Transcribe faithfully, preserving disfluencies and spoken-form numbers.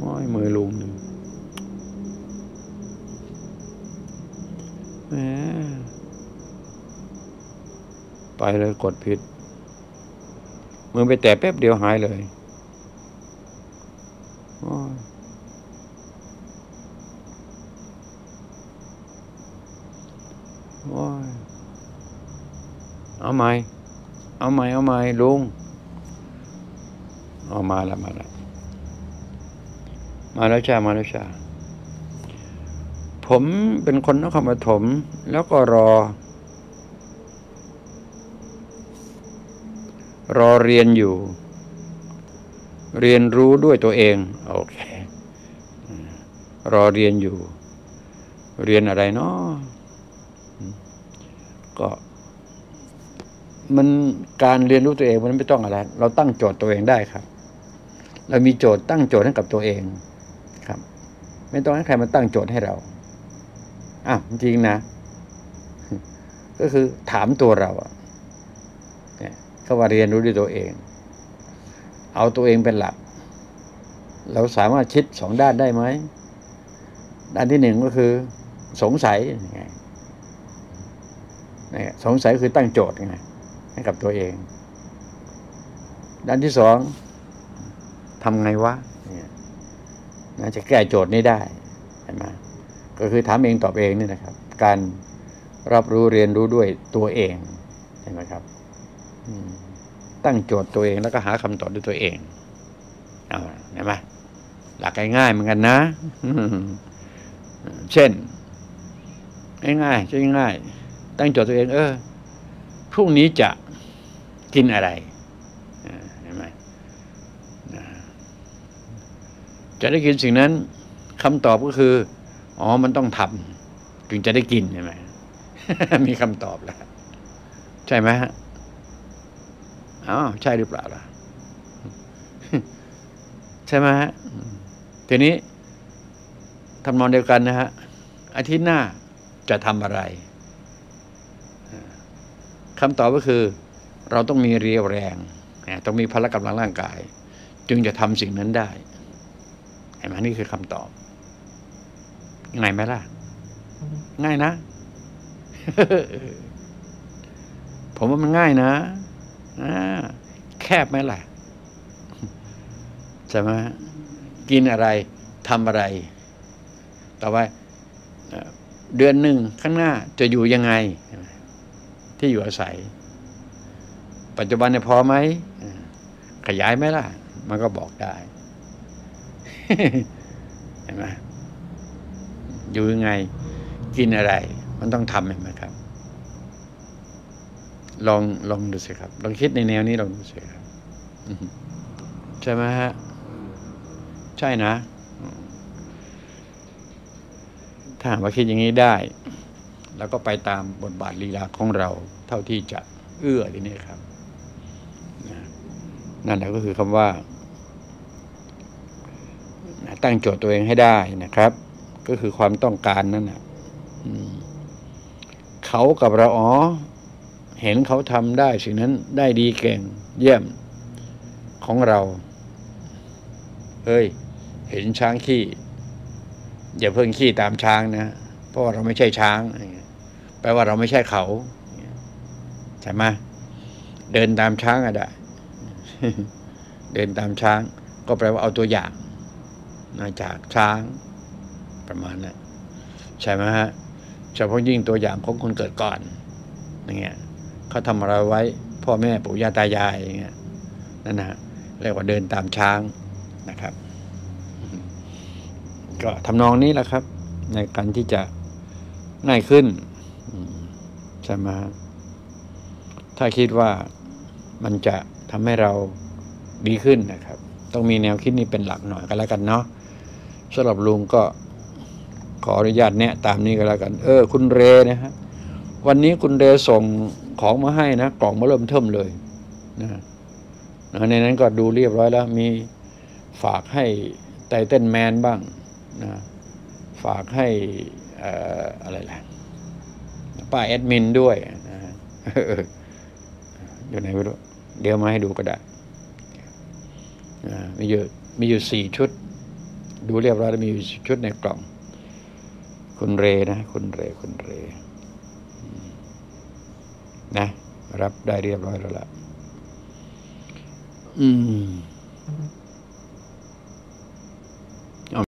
โอ้ยมือลุงหนึ่งแหมไปเลยกดผิดมือไปแตะแป๊บเดียวหายเลยโอ้ยโอ้ยเอาใหม่เอาใหม่เอาใหม่ลุงเอามาแล้วมาแล้วมาแล้วจ้ามาแล้วจ้าผมเป็นคนนครปฐมแล้วก็รอรอเรียนอยู่เรียนรู้ด้วยตัวเองโอเครอเรียนอยู่เรียนอะไรเนาะก็มันการเรียนรู้ตัวเองมันไม่ต้องอะไรเราตั้งโจทย์ตัวเองได้ครับเรามีโจทย์ตั้งโจทย์ให้กับตัวเองครับไม่ต้องให้ใครมาตั้งโจทย์ให้เราอ้าวจริงนะก็คือถามตัวเราเนี่ยเขาว่าเรียนรู้ด้วยตัวเองเอาตัวเองเป็นหลักเราสามารถคิดสองด้านได้ไหมด้านที่หนึ่งก็คือสงสัยไงสงสัยคือตั้งโจทย์ไงให้กับตัวเองด้านที่สองทำไงวะน่าจะแก้โจทย์นี้ได้เห็นไหมก็คือถามเองตอบเองนี่นะครับการรับรู้เรียนรู้ด้วยตัวเองเห็นไหมครับตั้งโจทย์ตัวเองแล้วก็หาคำตอบด้วยตัวเองเอาเห็นไหมหลักง่ายๆเหมือนกันนะเช่นง่ายๆจะง่ายตั้งโจทย์ตัวเองเออพรุ่งนี้จะกินอะไรเห็นไหมจะได้กินสิ่งนั้นคำตอบก็คืออ๋อมันต้องทำถึงจะได้กินใช่ไหม มีคำตอบแล้วใช่ไหมฮะอ๋อใช่หรือเปล่าล่ะ ใช่ไหมฮะทีนี้ทำนองเดียวกันนะฮะอาทิตย์หน้าจะทำอะไรคำตอบก็คือเราต้องมีเรี่ยวแรงต้องมีพละกำลังร่างกายจึงจะทำสิ่งนั้นได้เห็นไหมนี่คือคำตอบง่ายไหมล่ะง่ายนะ ผมว่ามันง่ายนะแคบไหมล่ะใช่ไหมกินอะไรทำอะไรต่อไปเดือนหนึ่งข้างหน้าจะอยู่ยังไงที่อยู่อาศัยปัจจุบันเนี่ยพอไหมขยายไหมล่ะมันก็บอกได้ เห็นไหมอยู่ยังไงกินอะไรมันต้องทำเห็นไหมครับลองลองดูสิครับลองคิดในแนวนี้ลองดูสิครับใช่ไหมฮะใช่นะถ้าหากว่าคิดอย่างนี้ได้แล้วก็ไปตามบทบาทลีลาของเราเท่าที่จะเอื้อทีนี้ครับนั่นแหละก็คือคำว่าตั้งโจทย์ตัวเองให้ได้นะครับก็คือความต้องการนั่นนะเขากับเราอ๋อเห็นเขาทำได้สิ่งนั้นได้ดีเก่งเยี่ยมของเราเฮ้ยเห็นช้างขี้อย่าเพิ่งขี้ตามช้างนะเพราะว่าเราไม่ใช่ช้างแปลว่าเราไม่ใช่เขาใช่ไหมเดินตามช้างอะได้ เดินตามช้างก็แปลว่าเอาตัวอย่างมาจากช้างประมาณนั้นใช่ไหมฮะเฉพาะยิ่งตัวอย่างของคนเกิดก่อนอย่างเงี้ยเขาทำอะไรไว้พ่อแม่ปู่ย่าตายายอย่างเงี้ยนั่นนะเรียกว่าเดินตามช้างนะครับก็ทำนองนี้แหละครับในการที่จะง่ายขึ้นใช่ไหมถ้าคิดว่ามันจะทำให้เราดีขึ้นนะครับต้องมีแนวคิดนี้เป็นหลักหน่อยก็แล้วกันเนาะสำหรับลุงก็ขออนุญาตแนะตามนี้ก็แล้วกันเออคุณเรนะฮะวันนี้คุณเรส่งของมาให้นะกล่องมาเริ่มเทิมเลยนะในนั้นก็ดูเรียบร้อยแล้วมีฝากให้ไตเติ้ลแมนบ้างนะฝากให้เอ่ออะไรล่ะป้าแอดมินด้วยนะอยู่ไหนไม่รู้เดี๋ยวมาให้ดูก็ได้มีอยู่มีอยู่สี่ชุดดูเรียบร้อยแล้วมีชุดในกล่องคุณเรนะคุณเรคุณเรนะรับได้เรียบร้อยแล้วล่ะอืม